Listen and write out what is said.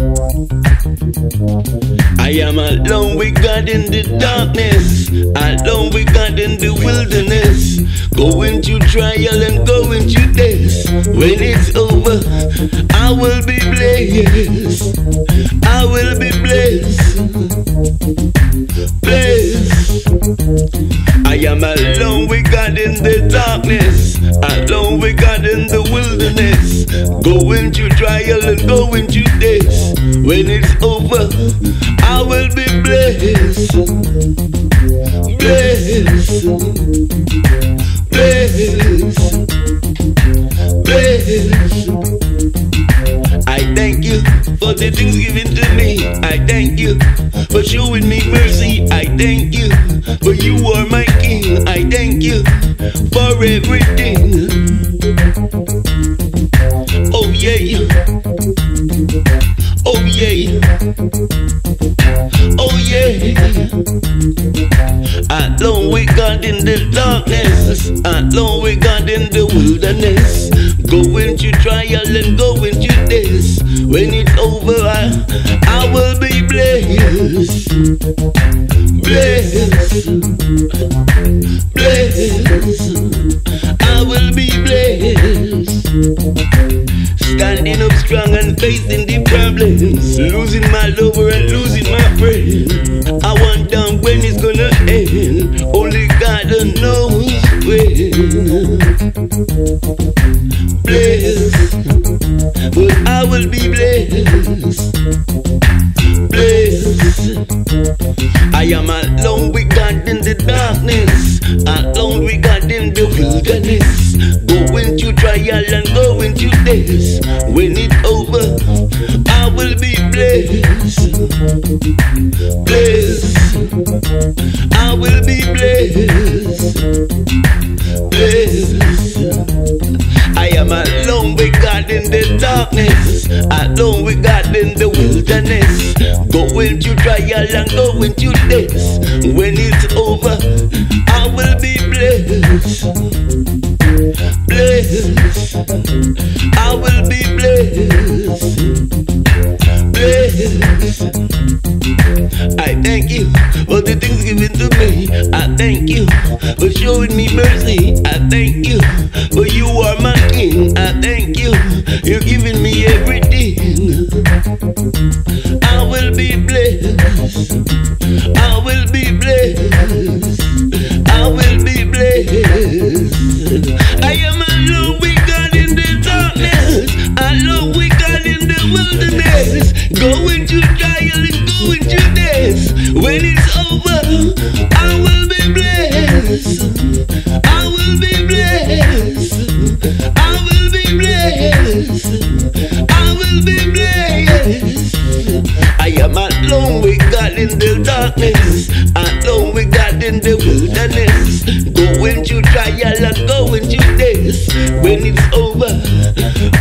I am alone with God in the darkness, alone with God in the wilderness, going through trial and going through this. When it's over, I will be blessed. I will be blessed. Blessed. I am alone with God in the darkness, alone with God in the wilderness, going through trial and going through this. When it's over, I will be blessed. Blessed. Blessed. Blessed. I thank you for the things given to me. I thank you for showing me mercy. I thank you for you are my king. I thank you for everything. Oh yeah. Oh yeah. Oh yeah. Alone with God in the darkness, alone with God in the wilderness, going through trial and going through this. When it's over, I will be blessed. Blessed. Blessed. I will be blessed. Standing up strong and facing the problems, losing my lover and losing my friend. I wonder when it's gonna end. Only God knows when. Blessed, but I will be blessed. Blessed. I am alone with God in the darkness, alone with God in the wilderness, going through trial and going through this. When it's over, I will be blessed. Blessed. I will be blessed. Blessed. I am alone with God in the darkness, alone with God in the wilderness, going through trial and going through this. When it's over, I will be blessed. Blessed. I will be blessed. Blessed. I thank you for the things given to me. I thank you for showing me mercy. I thank you for you are my king. I thank you, you're giving me everything. I will be blessed. I will be blessed. I will be blessed. I am alone with God in the darkness, alone with God in the wilderness, going through trial and going through this. When it's over, I will be blessed. I will be blessed. I will be blessed. I will be blessed. I am alone with God in the darkness, alone with God in the wilderness, going through trial and going through this. When it's over,